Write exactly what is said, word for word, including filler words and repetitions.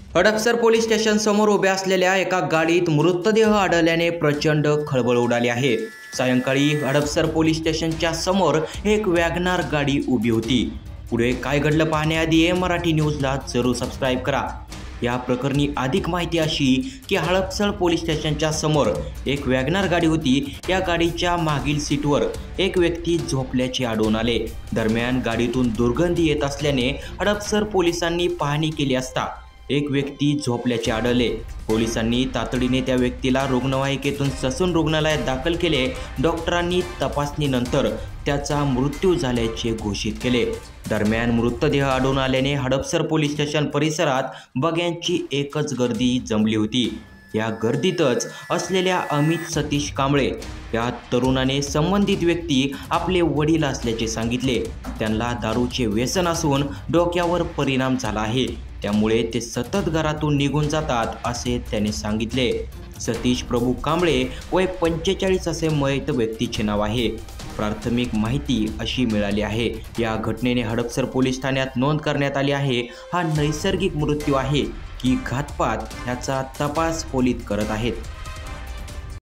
Hadapsar police station समोर उभ्या असलेल्या एका गाडीत मृतदेह आढळल्याने प्रचंड खळबळ उडाली आहे। सायंकाळी हडपसर पोलीस स्टेशनच्या समोर एक वॅगनार गाडी उभी होती। पुढे काय घडलं पाहण्याआधी ए मराठी न्यूजला जरूर सबस्क्राइब करा। या प्रकरणी अधिक माहिती अशी की हडपसर पोलीस स्टेशनच्या समोर एक वॅगनार गाडी होती। या गाडीच्या मागील सीटवर एक व्यक्ती झोपल्याचे आढळून आले। दरम्यान गाडीतून दुर्गंधी येत असल्याने हडपसर पोलिसांनी पाहणी केली असता एक व्यक्ती झोपल्याचे आढळले। पोलिसांनी तातडीने त्या व्यक्तीला रुग्णवाहिकेतून ससून रुग्णालयात दाखल केले। डॉक्टरांनी तपासणीनंतर त्याचा मृत्यू झाल्याचे घोषित केले। दरम्यान मृतदेह आढळून आल्याने हडपसर पोलीस स्टेशन परिसरात बघ्यांची एकच गर्दी जमली होती। या गर्दीतच असलेल्या अमित सतीश कांबळे या तरुणाने संबंधित व्यक्ती आपले वडील असल्याचे सांगितले। त्यांना दारूचे व्यसन असून डोक्यावर परिणाम झाला आहे, त्यामुळे ते सतत घरातून निघून जातात असे त्याने सांगितले। सतीश प्रभू कांबळे वय पंचेचाळीस असे मयत व्यक्तीचे नाव आहे। प्राथमिक माहिती अशी मिळाली आहे, या घटनेने हडपसर पोलीस ठाण्यात नोंद करण्यात आली आहे। हा नैसर्गिक मृत्यू आहे की घातपात याचा तपास पोलीस करत आहेत।